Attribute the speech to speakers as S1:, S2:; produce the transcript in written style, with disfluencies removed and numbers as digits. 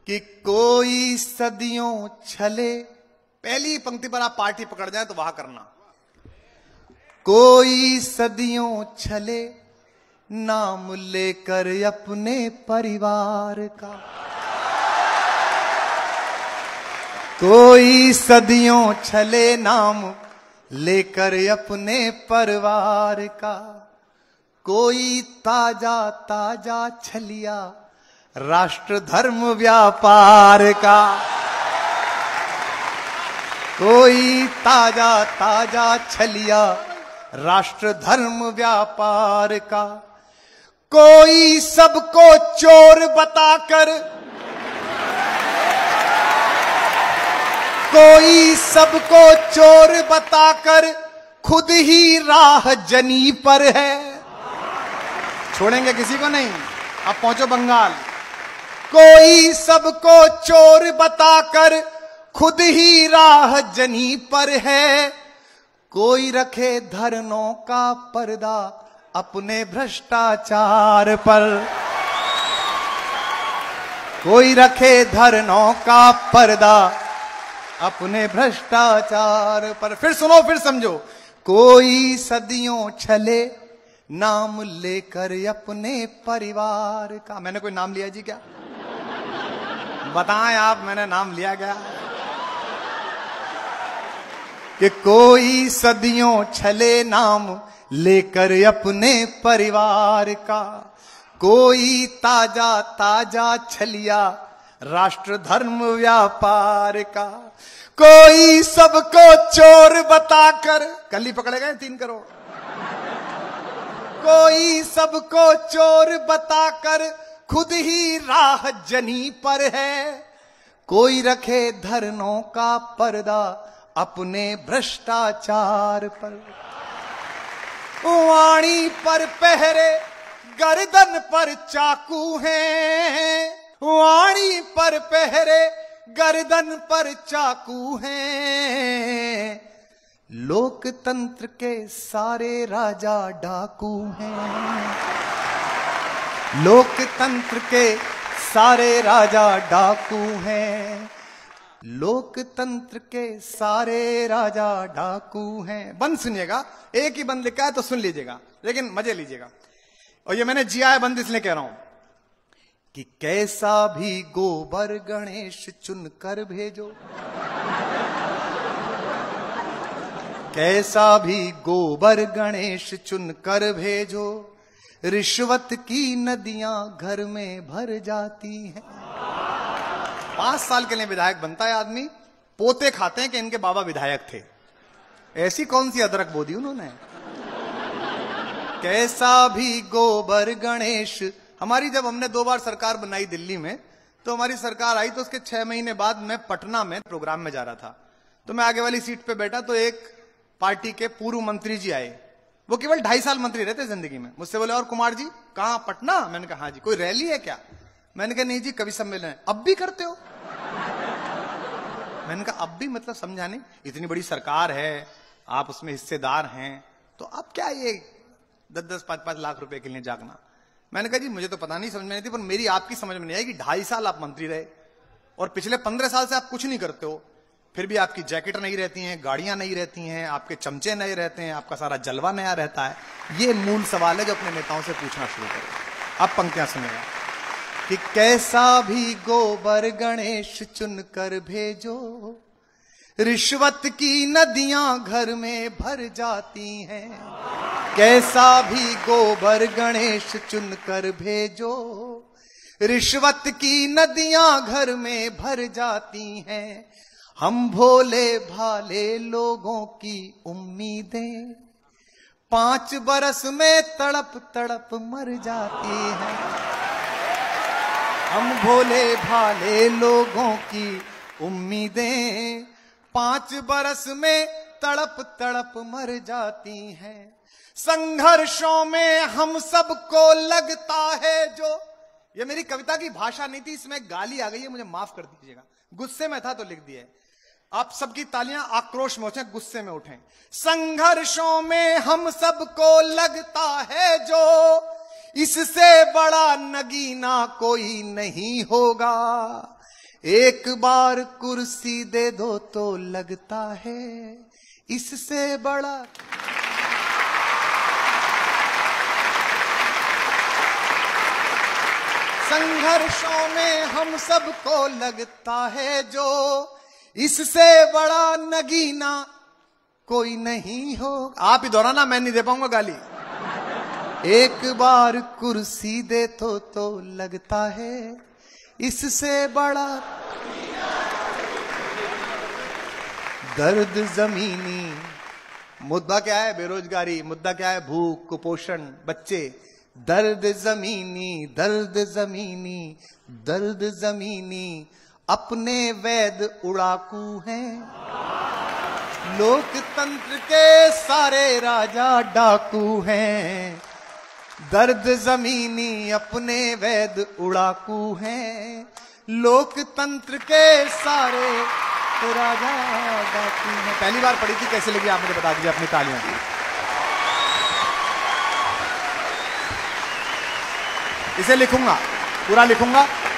S1: कि कोई सदियों छले, पहली पंक्ति पर आप पार्टी पकड़ जाए तो वहां करना, कोई सदियों छले नाम लेकर अपने परिवार का, कोई सदियों छले नाम लेकर अपने परिवार का, कोई ताजा ताजा छलिया राष्ट्र धर्म व्यापार का, कोई ताजा ताजा छलिया राष्ट्र धर्म व्यापार का, कोई सबको चोर बताकर, कोई सबको चोर बताकर खुद ही राह जनी पर है, छोड़ेंगे किसी को नहीं, अब पहुंचो बंगाल, कोई सबको चोर बताकर खुद ही राह जनी पर है, कोई रखे धरनों का पर्दा अपने भ्रष्टाचार पर, कोई रखे धरनों का पर्दा अपने भ्रष्टाचार पर। फिर सुनो, फिर समझो, कोई सदियों छले नाम लेकर अपने परिवार का। मैंने कोई नाम लिया जी क्या? बताएं आप, मैंने नाम लिया क्या? कि कोई सदियों छले नाम लेकर अपने परिवार का, कोई ताजा ताजा छलिया राष्ट्र धर्म व्यापार का, कोई सबको चोर बताकर, कल ही पकड़े गए 3 करोड़, कोई सबको चोर बताकर खुद ही राह जनी पर है, कोई रखे धरनों का पर्दा अपने भ्रष्टाचार पर, वाणी पर पहरे गर्दन पर चाकू है, वाणी पर पहरे गर्दन पर चाकू हैं, लोकतंत्र के सारे राजा डाकू हैं, लोकतंत्र के सारे राजा डाकू हैं, लोकतंत्र के सारे राजा डाकू हैं। बंद सुनिएगा, एक ही बंद लिखा है तो सुन लीजिएगा, लेकिन मजे लीजिएगा। और ये मैंने जिया है बंद इसलिए कह रहा हूं कि कैसा भी गोबर गणेश चुनकर भेजो, कैसा भी गोबर गणेश चुनकर भेजो, रिश्वत की नदियां घर में भर जाती हैं। 5 साल के लिए विधायक बनता है आदमी, पोते खाते हैं कि इनके बाबा विधायक थे। ऐसी कौन सी अदरक बो दी उन्होंने। कैसा भी गोबर गणेश, हमारी जब हमने 2 बार सरकार बनाई दिल्ली में, तो हमारी सरकार आई तो उसके 6 महीने बाद मैं पटना में प्रोग्राम में जा रहा था, तो मैं आगे वाली सीट पे बैठा, तो एक पार्टी के पूर्व मंत्री जी आए, वो केवल 2.5 साल मंत्री रहते जिंदगी में। मुझसे बोले, और कुमार जी कहां, पटना? मैंने कहा हाँ जी। कोई रैली है क्या? मैंने कहा नहीं जी, कवि सम्मेलन है। अब भी करते हो? मैंने कहा अब भी मतलब समझा नहीं, इतनी बड़ी सरकार है, आप उसमें हिस्सेदार हैं, तो अब क्या ये 10-10, 5-5 लाख रुपए के लिए जागना। मैंने कहा जी मुझे तो पता नहीं, समझ में नहीं थी, पर मेरी आपकी समझ में नहीं आई कि 2.5 साल आप मंत्री रहे और पिछले 15 साल से आप कुछ नहीं करते हो, फिर भी आपकी जैकेट नहीं रहती हैं, गाड़ियां नहीं रहती हैं, आपके चमचे नए रहते हैं, आपका सारा जलवा नया रहता है। ये मूल सवाल है जो अपने नेताओं से पूछना शुरू करें। अब पंक्तियां सुनेगा कि कैसा भी गोबर गणेश चुनकर भेजो, रिश्वत की नदियां घर में भर जाती हैं। कैसा भी गोबर गणेश चुनकर भेजो, रिश्वत की नदियां घर में भर जाती हैं। हम भोले भाले लोगों की उम्मीदें 5 बरस में तड़प तड़प मर जाती हैं। हम भोले भाले लोगों की उम्मीदें 5 बरस में तड़प तड़प मर जाती हैं। संघर्षों में हम सबको लगता है जो, ये मेरी कविता की भाषा नहीं थी, इसमें गाली आ गई है, मुझे माफ कर दीजिएगा, गुस्से में था तो लिख दिया। आप सबकी तालियां आक्रोश में उठें, गुस्से में उठें। संघर्षों में हम सबको लगता है जो, इससे बड़ा नगीना कोई नहीं होगा। एक बार कुर्सी दे दो तो लगता है इससे बड़ा। संघर्षों में हम सबको लगता है जो इससे बड़ा नगीना कोई नहीं हो। आप ही दोहराना, मैं नहीं दे पाऊंगा गाली। एक बार कुर्सी दे तो लगता है इससे बड़ा दर्द जमीनी। मुद्दा क्या है? बेरोजगारी। मुद्दा क्या है? भूख, कुपोषण, बच्चे। दर्द जमीनी, दर्द जमीनी, दर्द जमीनी, अपने वैद उड़ाकू हैं। लोकतंत्र के सारे राजा डाकू हैं। दर्द जमीनी, अपने वैद उड़ाकू हैं। लोकतंत्र के सारे राजा डाकू हैं। पहली बार पढ़ी थी, कैसे लगी आप मुझे बता दीजिए अपनी तालियां। इसे लिखूंगा, पूरा लिखूंगा।